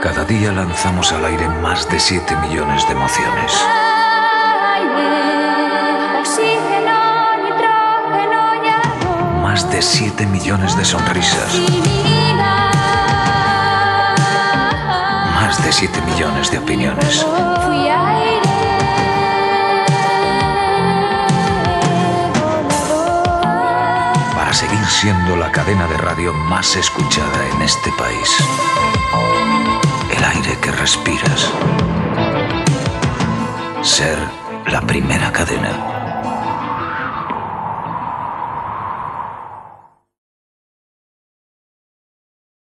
Cada día lanzamos al aire más de 7 millones de emociones. Más de 7 millones de sonrisas. Más de 7 millones de opiniones. Para seguir siendo la cadena de radio más escuchada en este país. El aire que respiras. Ser la primera cadena.